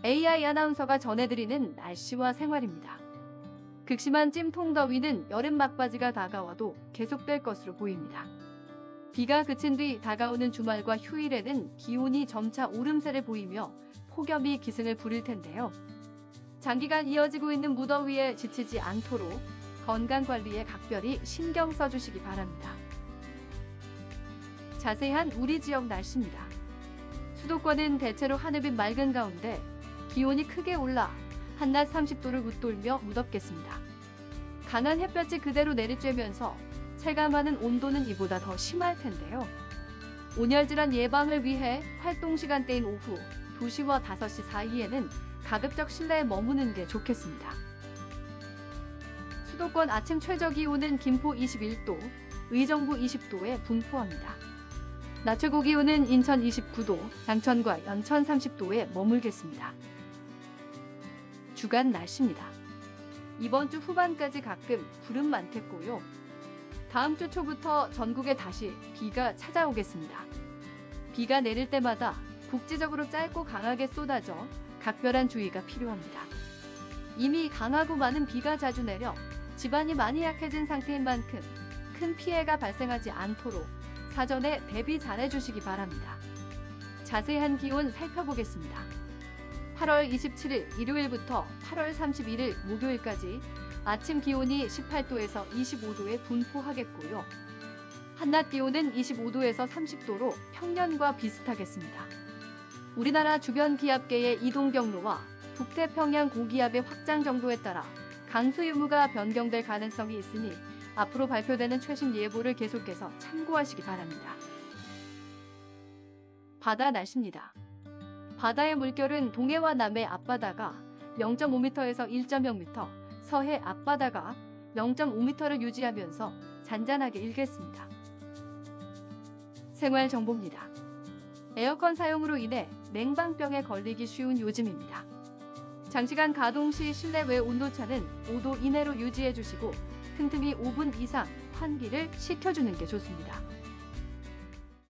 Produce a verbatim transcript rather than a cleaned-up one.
에이아이 아나운서가 전해드리는 날씨와 생활입니다. 극심한 찜통더위는 여름 막바지가 다가와도 계속될 것으로 보입니다. 비가 그친 뒤 다가오는 주말과 휴일에는 기온이 점차 오름세를 보이며 폭염이 기승을 부릴 텐데요. 장기간 이어지고 있는 무더위에 지치지 않도록 건강관리에 각별히 신경 써주시기 바랍니다. 자세한 우리 지역 날씨입니다. 수도권은 대체로 하늘빛 맑은 가운데 기온이 크게 올라 한낮 삼십 도를 웃돌며 무덥겠습니다. 강한 햇볕이 그대로 내리쬐면서 체감하는 온도는 이보다 더 심할 텐데요. 온열질환 예방을 위해 활동 시간대인 오후 두 시와 다섯 시 사이에는 가급적 실내에 머무는 게 좋겠습니다. 수도권 아침 최저 기온은 김포 이십일 도, 의정부 이십 도에 분포합니다. 낮 최고 기온은 인천 이십구 도, 양천과 연천 삼십 도에 머물겠습니다. 주간 날씨입니다. 이번 주 후반까지 가끔 구름 많겠고요. 다음 주 초부터 전국에 다시 비가 찾아오겠습니다. 비가 내릴 때마다 국지적으로 짧고 강하게 쏟아져 각별한 주의가 필요합니다. 이미 강하고 많은 비가 자주 내려 집안이 많이 약해진 상태인 만큼 큰 피해가 발생하지 않도록 사전에 대비 잘해주시기 바랍니다. 자세한 기온 살펴보겠습니다. 팔월 이십칠일 일요일부터 팔월 삼십일일 목요일까지 아침 기온이 십팔 도에서 이십오 도에 분포하겠고요. 한낮 기온은 이십오 도에서 삼십 도로 평년과 비슷하겠습니다. 우리나라 주변 기압계의 이동 경로와 북태평양 고기압의 확장 정도에 따라 강수 유무가 변경될 가능성이 있으니 앞으로 발표되는 최신 예보를 계속해서 참고하시기 바랍니다. 바다 날씨입니다. 바다의 물결은 동해와 남해 앞바다가 영 점 오 미터에서 일 점 영 미터, 서해 앞바다가 영 점 오 미터를 유지하면서 잔잔하게 일겠습니다. 생활 정보입니다. 에어컨 사용으로 인해 냉방병에 걸리기 쉬운 요즘입니다. 장시간 가동 시 실내외 온도차는 오 도 이내로 유지해 주시고 틈틈이 오 분 이상 환기를 시켜주는 게 좋습니다.